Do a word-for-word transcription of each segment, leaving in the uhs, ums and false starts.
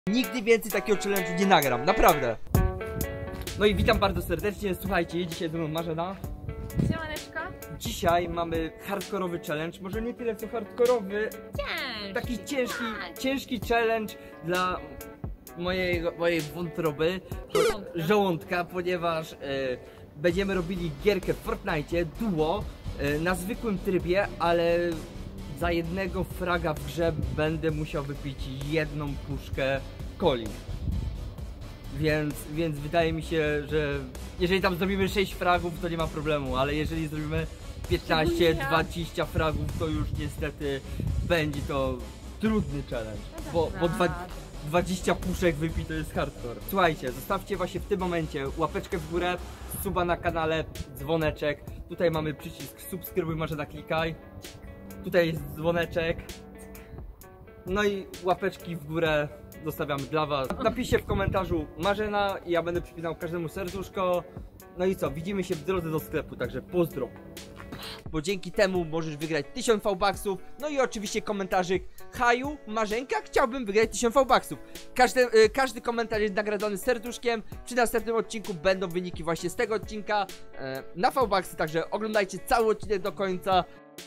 Nigdy więcej takiego challenge'u nie nagram, naprawdę. No i witam bardzo serdecznie, słuchajcie, dzisiaj ze mną Marzena. Siemaneczko. Dzisiaj mamy hardkorowy challenge, może nie tyle co hardkorowy, Ciężki. taki ciężki, ciężki challenge dla mojej, mojej wątroby, Żołądka, żołądka ponieważ e, będziemy robili gierkę w Fortnite, duo, e, na zwykłym trybie, ale za jednego fraga w grze będę musiał wypić jedną puszkę coli. Więc, więc wydaje mi się, że jeżeli tam zrobimy sześć fragów, to nie ma problemu, ale jeżeli zrobimy piętnaście dwadzieścia fragów, to już niestety będzie to trudny challenge, bo, bo dwa, dwadzieścia puszek wypić to jest hardcore. Słuchajcie, zostawcie właśnie w tym momencie łapeczkę w górę, suba na kanale, dzwoneczek. Tutaj mamy przycisk subskrybuj, Marzena, klikaj. Tutaj jest dzwoneczek. No i łapeczki w górę zostawiamy dla was. Napiszcie w komentarzu Marzena i ja będę przypinał każdemu serduszko. No i co, widzimy się w drodze do sklepu, także pozdro. Bo dzięki temu możesz wygrać tysiąc V-Bucksów. No i oczywiście komentarzyk: Haju, Marzenka, chciałbym wygrać tysiąc V-Bucksów. Każdy, yy, każdy komentarz jest nagradzony serduszkiem. Przy następnym odcinku będą wyniki właśnie z tego odcinka yy, na V-Bucksy, także oglądajcie cały odcinek do końca.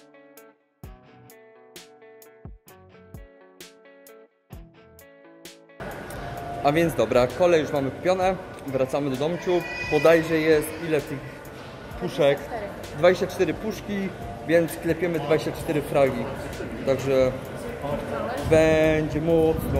A więc dobra, kole już mamy kupione, wracamy do domciu. Bodajże jest ile tych puszek? dwadzieścia cztery puszki, więc klepiemy dwadzieścia cztery fragi. Także będzie mocno.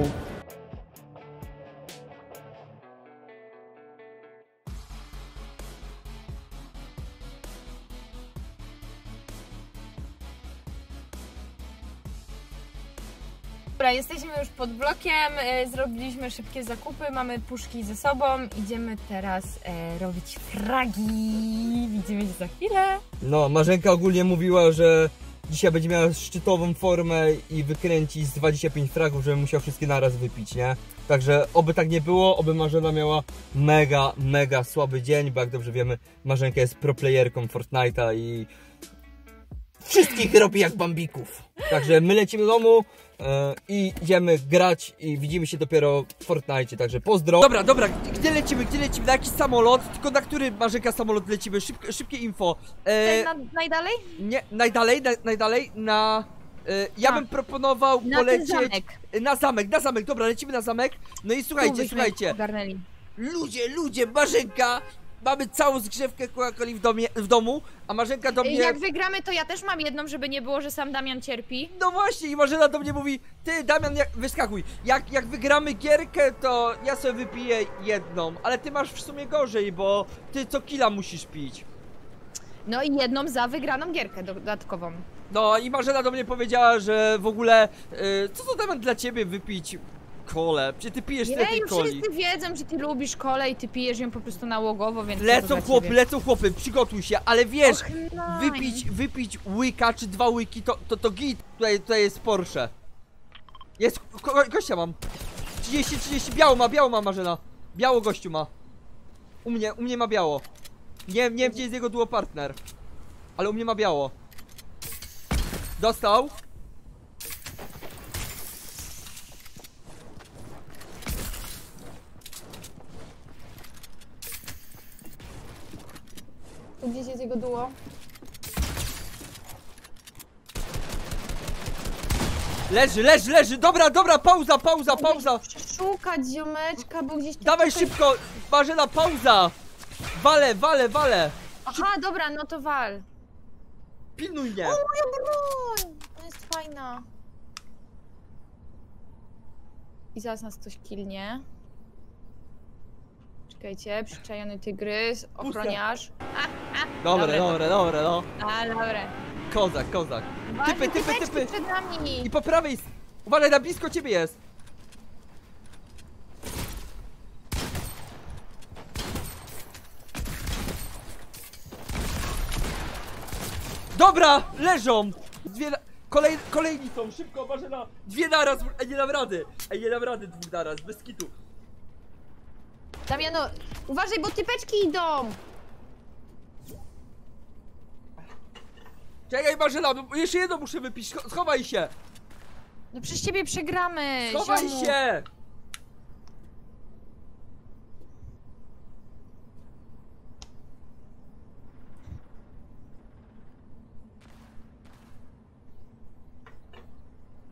Dobra, jesteśmy już pod blokiem, e, zrobiliśmy szybkie zakupy, mamy puszki ze sobą, idziemy teraz e, robić fragi. Widzimy się za chwilę. No, Marzenka ogólnie mówiła, że dzisiaj będzie miała szczytową formę i wykręci z dwadzieścia pięć fragów, żeby musiał wszystkie naraz wypić, nie? Także oby tak nie było, oby Marzena miała mega, mega słaby dzień, bo jak dobrze wiemy, Marzenka jest proplayerką Fortnite'a i wszystkich robi jak bambików. Także my lecimy do domu yy, i idziemy grać i widzimy się dopiero w Fortnite, także pozdro. Dobra, dobra, gdzie lecimy, gdzie lecimy? Na jaki samolot? Tylko na który, Marzenka, samolot lecimy? Szybkie, szybkie info. Ten na, najdalej? Nie, najdalej, na, najdalej na... Yy, ja A, bym proponował na polecieć... ten zamek. Na zamek, na zamek, dobra, lecimy na zamek. No i słuchajcie, Tu słuchajcie. ogarnęli. Ludzie, ludzie, Marzenka! Mamy całą zgrzewkę Coca-Coli w, domie, w domu, a Marzenka do mnie... Jak wygramy, to ja też mam jedną, żeby nie było, że sam Damian cierpi. No właśnie, i Marzena do mnie mówi: ty, Damian, jak, wyskakuj, jak, jak wygramy gierkę, to ja sobie wypiję jedną, ale ty masz w sumie gorzej, bo ty co killa musisz pić. No i jedną za wygraną gierkę dodatkową. No i Marzena do mnie powiedziała, że w ogóle, yy, co to Damian dla ciebie wypić kolę? Przecież ty pijesz tyle tej Jej, coli. wszyscy wiedzą, że ty lubisz kolę i ty pijesz ją po prostu nałogowo, więc... Lecą chłopy, lecą chłopy, przygotuj się, ale wiesz, Och, no. wypić, wypić łyka czy dwa łyki, to, to, to git, tutaj, tutaj jest Porsche. Jest, ko, gościa mam. trzydzieści, trzydzieści, biało ma, biało ma Marzena. Biało gościu ma. U mnie, u mnie ma biało. Nie, nie wiem gdzie jest jego duo partner. Ale u mnie ma biało. Dostał. Tu gdzieś jest jego duo. Leży, leży, leży, dobra, dobra, pauza, pauza, pauza. Szukać ziomeczka, bo gdzieś... Dawaj tutaj... szybko, Marzena, pauza. Wale, wale, wale. Aha, dobra, no to wal. Pilnuj mnie. O, moja broń! To jest fajna. I zaraz nas ktoś killnie. Czekajcie, przyczajony tygrys, ochroniarz. Dobre, Dobre. dobre, dobre, no. A, dobra. Kozak, kozak. Właśnie, Typy, typy, typeczki typy. przed nami. I po prawej... s- Uważaj, na blisko ciebie jest. Dobra, leżą. Dwie na... Kolej... Kolejni są, szybko, uważaj na... Dwie naraz, ej, nie dam rady. Ej, nie dam rady dwóch naraz, bez kitu. Damiano, uważaj, bo typeczki idą. Czekaj, Marzena, jeszcze jedno muszę wypić, schowaj się. No przez ciebie przegramy. Schowaj ziomu. się.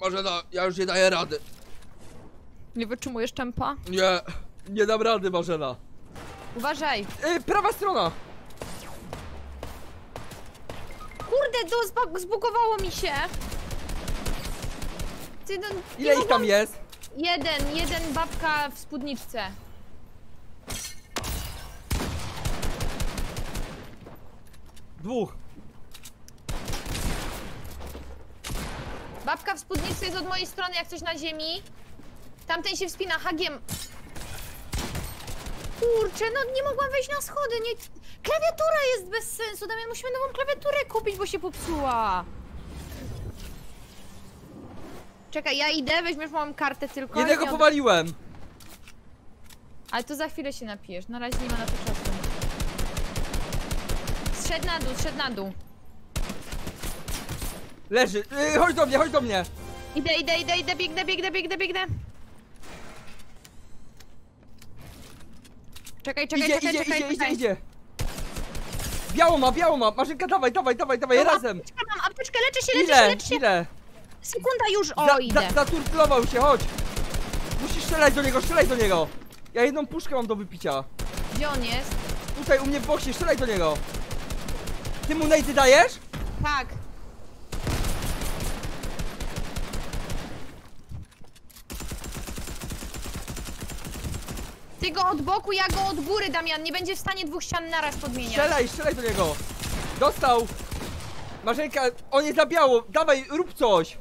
Marzena, ja już nie daję rady. Nie wytrzymujesz tempa? Nie, nie dam rady, Marzena. Uważaj. Yy, prawa strona. Kurde, to zbug zbugowało mi się. Ty, no, Ile ich mogłam... tam jest? Jeden, jeden babka w spódniczce. Dwóch. Babka w spódniczce jest od mojej strony, jak coś na ziemi. Tamten się wspina hagiem. Kurczę, no nie mogłam wejść na schody, nie... Klawiatura jest bez sensu, Damian, musimy nową klawiaturę kupić, bo się popsuła. Czekaj, ja idę, weźmiesz moją kartę tylko. Jednego od... powaliłem. Ale to za chwilę się napijesz, na razie nie ma na to czasu. Zszedł na dół, zszedł na dół. Leży. Yy, chodź do mnie, chodź do mnie. Idę, idę, idę, idę, biegnę, biegnę, biegnę, biegnę. Czekaj, czekaj, Idzie, czekaj, idzie, czekaj, idzie, idzie, czekaj. idzie. Biało ma, biało ma. Marzenka, dawaj, dawaj, dawaj, dawaj, No, razem. apteczkę mam, apteczkę, leczę się, leczę się, Ile, leczę się. ile? Sekunda już, o, Za, idę. za, zaturtlował się, chodź. Musisz strzelać do niego, strzelaj do niego. Ja jedną puszkę mam do wypicia. Gdzie on jest? Tutaj u mnie w boksie, strzelaj do niego. Ty mu nejdy dajesz? Tak. Ty go od boku, ja go od góry, Damian. Nie będzie w stanie dwóch ścian naraz podmieniać. Strzelaj, strzelaj do niego. Dostał. Marzenka, on jest za biało. Dawaj, rób coś.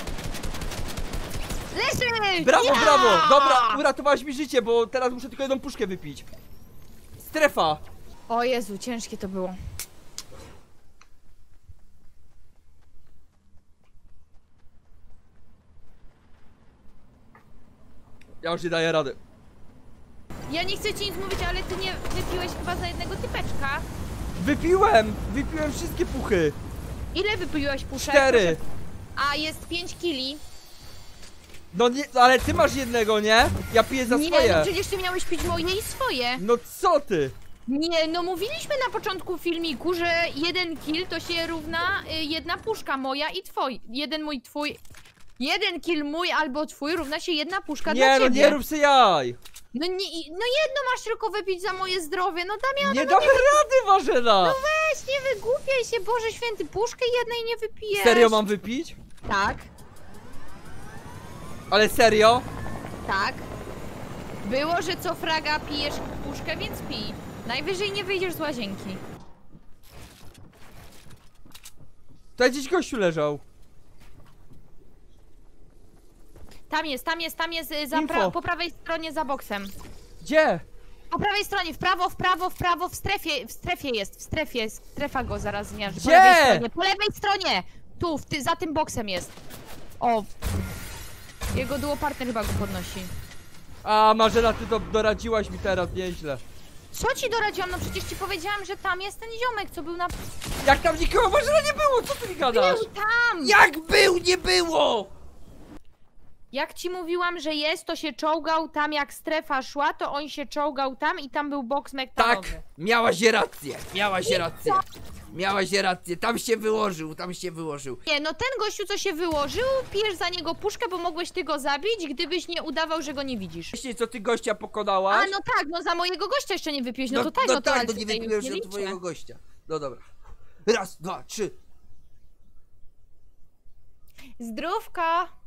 Leży! Brawo, Ja! brawo. Dobra, uratowałaś mi życie, bo teraz muszę tylko jedną puszkę wypić. Strefa. O Jezu, ciężkie to było. Ja już nie daję rady. Ja nie chcę ci nic mówić, ale ty nie wypiłeś chyba za jednego typeczka. Wypiłem, wypiłem wszystkie puchy. Ile wypiłeś puszek? Cztery. A jest pięć kili. No nie, ale ty masz jednego, nie? Ja piję za Nie, swoje. no przecież ty miałeś pić moje i swoje. No co ty? Nie, no mówiliśmy na początku filmiku, że jeden kill to się równa y, jedna puszka moja i twój. Jeden mój, twój. Jeden kill mój albo twój równa się jedna puszka dla Nie, no ciebie. nie rób se jaj. No, nie, no jedno masz tylko wypić za moje zdrowie, no Damian, Nie no, damy rady, Marzena. no weź, nie wygłupiaj się, Boże Święty, puszkę jednej nie wypijesz. Serio mam wypić? Tak, Ale serio? tak. Było, że co fraga pijesz puszkę, więc pij. Najwyżej nie wyjdziesz z łazienki. Tutaj gdzieś gościu leżał. Tam jest, tam jest, tam jest, y, za Info. pra po prawej stronie za boksem. Gdzie? Po prawej stronie, w prawo, w prawo, w prawo, w strefie, w strefie jest, w strefie, strefa go zaraz zmiarzy. Po Gdzie? lewej stronie, po lewej stronie! Tu, w ty, za tym boksem jest. O. Jego duopartner chyba go podnosi. A, Marzena, ty to doradziłaś mi teraz nieźle. Co ci doradziłam? No przecież ci powiedziałam, że tam jest ten ziomek, co był na... Jak tam nikogo, Marzena, nie było, co ty mi gadasz? Był tam! Jak był, nie było! Jak ci mówiłam, że jest, to się czołgał tam, jak strefa szła, to on się czołgał tam i tam był boks mektanowy. Tak, miałaś rację, miałaś rację. Miałaś rację, tam się wyłożył, tam się wyłożył. Nie, no ten gościu, co się wyłożył, pijesz za niego puszkę, bo mogłeś ty go zabić, gdybyś nie udawał, że go nie widzisz. Wiecie, co ty gościa pokonałaś? A, no tak, no za mojego gościa jeszcze nie wypiłeś, no, to tak, no, no to, tak, ale no nie tutaj wypiłem nie się od liczę. twojego gościa. No dobra. Raz, dwa, trzy. Zdrówko!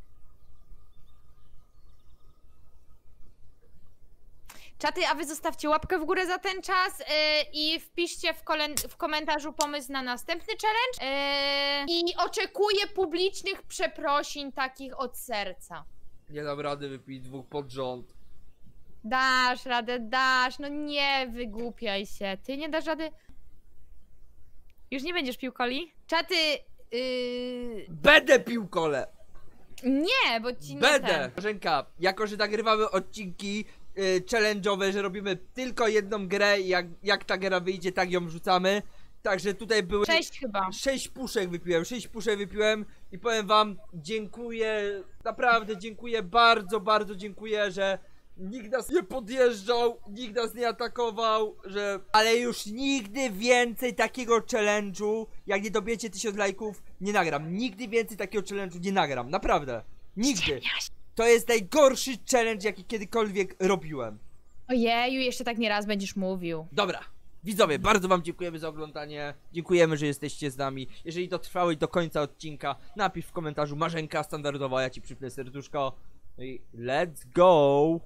Czaty, a wy zostawcie łapkę w górę za ten czas yy, i wpiszcie w, w komentarzu pomysł na następny challenge. Yy, I oczekuję publicznych przeprosin takich od serca. Nie dam rady wypić dwóch pod rząd. Dasz radę, dasz, no nie wygłupiaj się. Ty nie dasz rady? Już nie będziesz pił coli? Czaty, yy... Będę pił kole! nie, bo ci nie Będę! ten. Marzenka, jako że nagrywamy odcinki y, challenge'owe, że robimy tylko jedną grę i jak, jak ta gra wyjdzie, tak ją wrzucamy. Także tutaj były... Sześć chyba. Sześć puszek wypiłem, sześć puszek wypiłem i powiem wam, dziękuję, naprawdę dziękuję, bardzo, bardzo dziękuję, że nikt nas nie podjeżdżał, nikt nas nie atakował, że... Ale już nigdy więcej takiego challenge'u, jak nie dobijecie tysiąc lajków, nie nagram. Nigdy więcej takiego challenge'u nie nagram, naprawdę. Nigdy. To jest najgorszy challenge, jaki kiedykolwiek robiłem. Ojeju, jeszcze tak nie raz będziesz mówił. Dobra. Widzowie, bardzo wam dziękujemy za oglądanie. Dziękujemy, że jesteście z nami. Jeżeli dotrwałeś do końca odcinka, napisz w komentarzu Marzenka standardowo, ja ci przypnę serduszko. No i let's go!